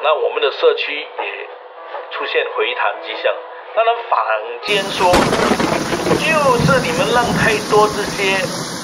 那我们的社区也出现回弹迹象。当然，坊间说就是你们让太多这些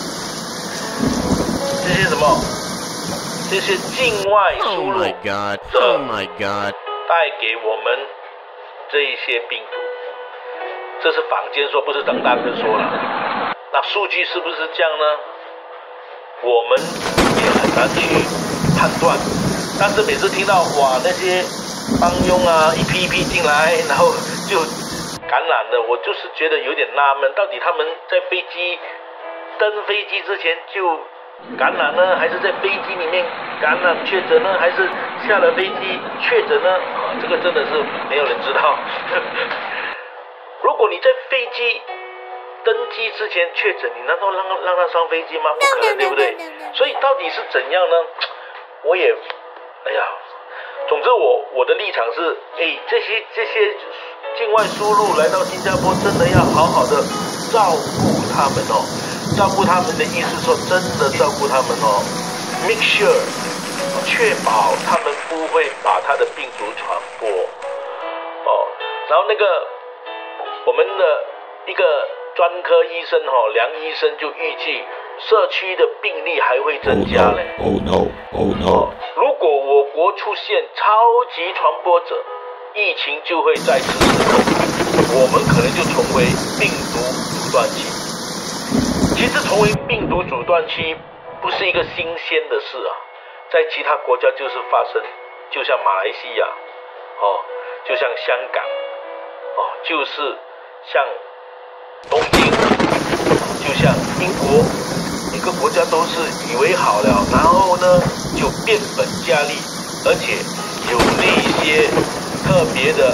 什么，这些境外输入者带给我们这一些病毒，这是坊间说，不是张大哥说了。那数据是不是这样呢？我们也很难去判断。但是每次听到哇那些帮佣啊一批一批进来，然后就感染了，我就是觉得有点纳闷，到底他们在登飞机之前就感染呢，还是在飞机里面感染确诊呢，还是下了飞机确诊呢？这个真的是没有人知道。如果你在飞机登机之前确诊，你难道让他上飞机吗？不可能，对不对？所以到底是怎样呢？我也，总之我的立场是，这些境外输入来到新加坡，真的要好好的照顾他们哦。照顾他们的意思说，真的照顾他们哦 ，make sure 确保他们不会把他的病毒传播哦。然后我们的一个专科医生梁医生就预计社区的病例还会增加嘞。 Oh no！ 如果我国出现超级传播者，疫情就会再次失控，我们可能就成为病毒阻断器。其实成为病毒阻断区不是一个新鲜的事啊，在其他国家就是发生，就像马来西亚就像香港就是像东京，就像英国，每个国家都是以为好了，然后呢就变本加厉，而且有那些特别的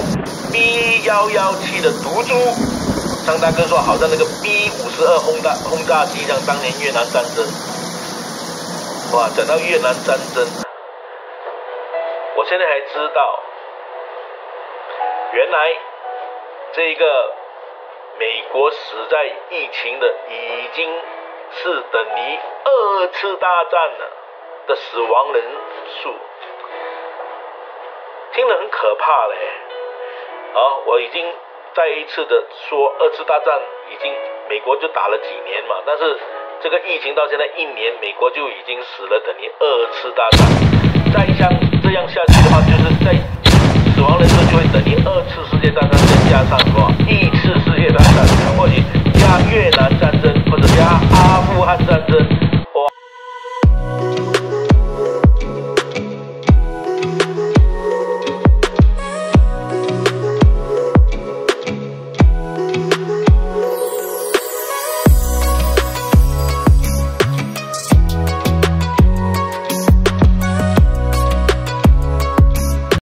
B117的毒株。张大哥说，好像那个 B52轰炸机，像当年越南战争。哇，讲到越南战争，我现在还知道，原来这个美国死在疫情的已经是等于2次大战的死亡人数，听得很可怕嘞。我已经再一次的说，2次大战已经美国就打了几年嘛，但是这个疫情到现在1年，美国就已经死了等于2次大战。再像这样下去的话，就是在死亡人数就会等于2次世界大战，再加上1次世界大战，或者加越南战争，或者加阿富汗战争，